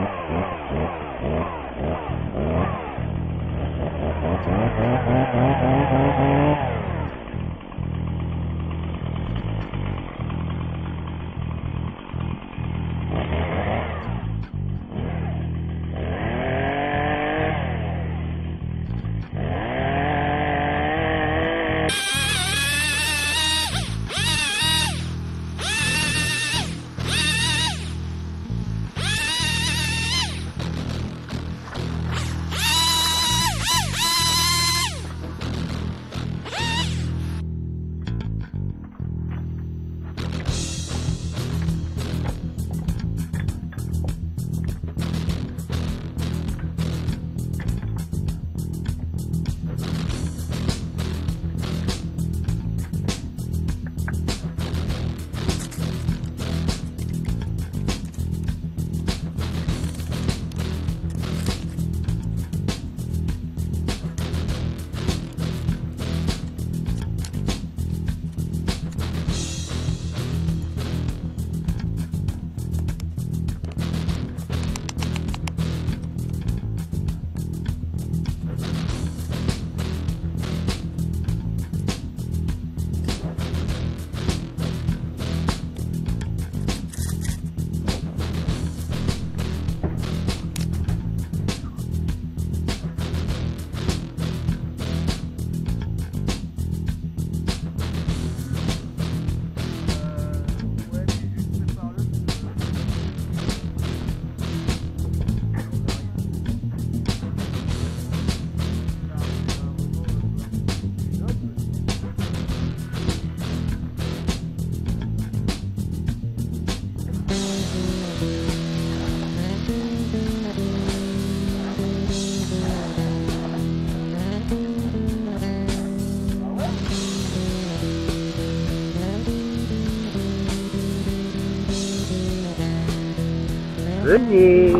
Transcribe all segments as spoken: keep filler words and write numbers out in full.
Venez.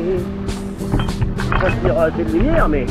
Ça se dira assez de lumière, mais...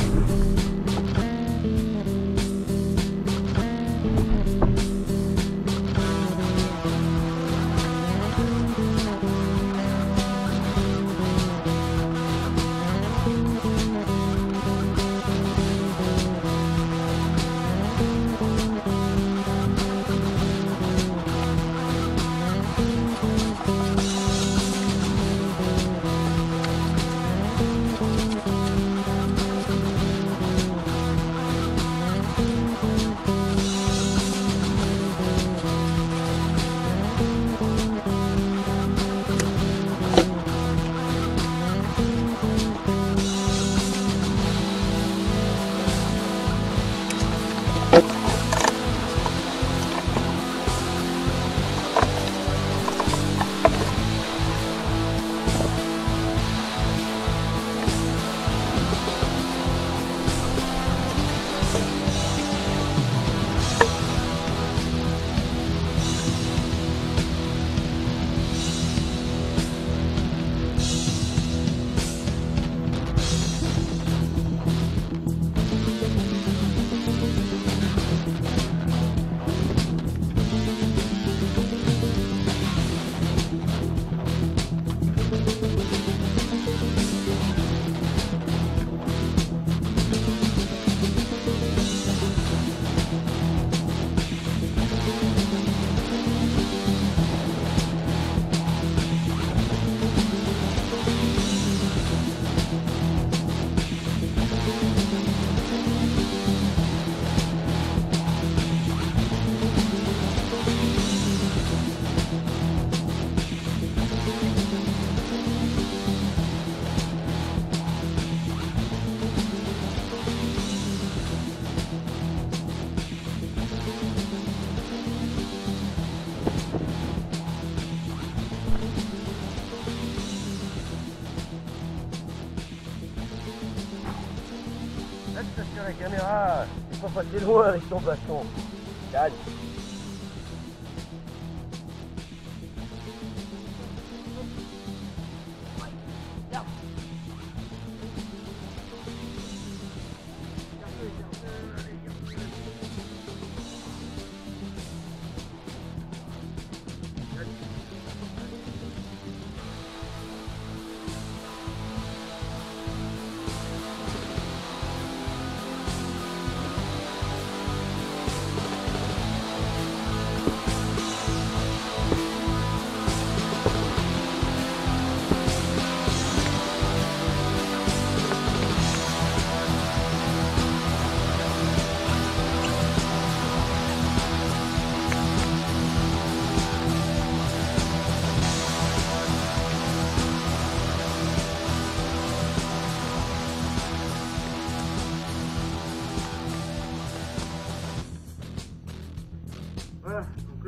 Parce que la caméra, il faut passer loin avec ton bâton. Calme.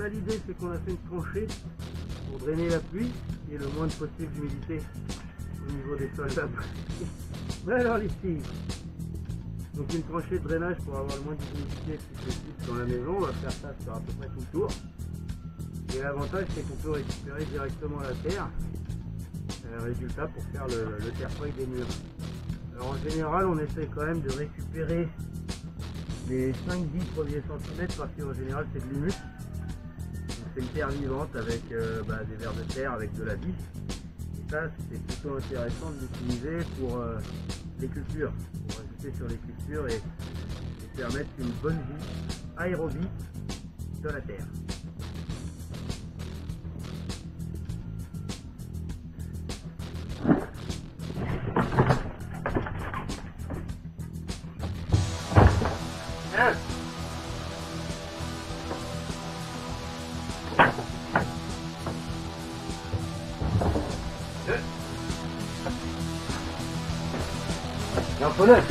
là l'idée c'est qu'on a fait une tranchée pour drainer la pluie et le moins possible d'humidité au niveau des sols d'abri. Mais alors les filles, donc une tranchée de drainage pour avoir le moins d'humidité si possible dans la maison, on va faire ça sur à peu près tout le tour. Et l'avantage c'est qu'on peut récupérer directement la terre, euh, résultat pour faire le, le terre-feuille des murs. Alors en général on essaie quand même de récupérer les cinq dix premiers centimètres parce qu'en général c'est de l'humus. C'est une terre vivante avec euh, bah, des vers de terre, avec de la vie. Et ça c'est plutôt intéressant de l'utiliser pour euh, les cultures, pour ajouter sur les cultures et, et permettre une bonne vie aérobie de la terre. Jean-Paul.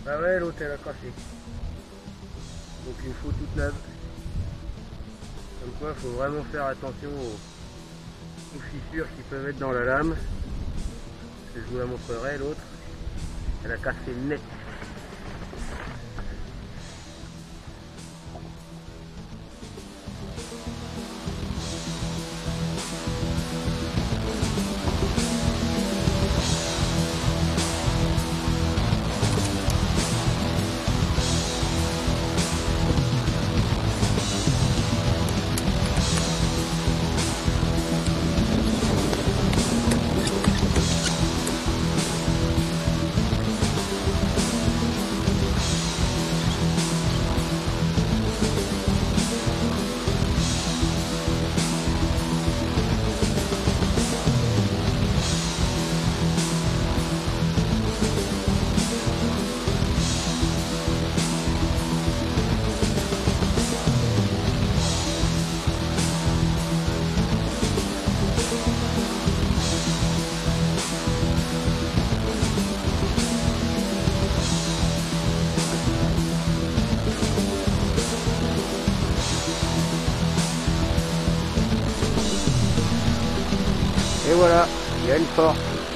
Ah ouais, l'autre elle a craché. Donc il faut toute neuve. Comme quoi il faut vraiment faire attention aux, aux fissures qui peuvent être dans la lame. Je vous la montrerai, l'autre. Elle a cassé net. Et voilà, il y a une force.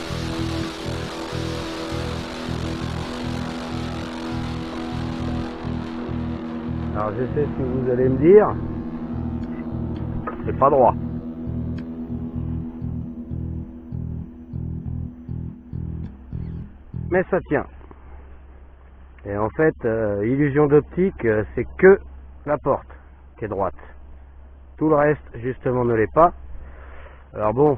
Alors je sais ce que vous allez me dire, c'est pas droit. Mais ça tient. Et en fait, euh, illusion d'optique, euh, c'est que la porte qui est droite. Tout le reste, justement, ne l'est pas. Alors bon,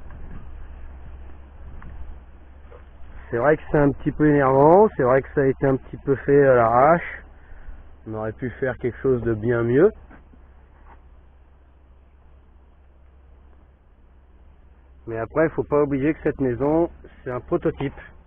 c'est vrai que c'est un petit peu énervant, c'est vrai que ça a été un petit peu fait à l'arrache. On aurait pu faire quelque chose de bien mieux. Mais après, il ne faut pas oublier que cette maison, c'est un prototype.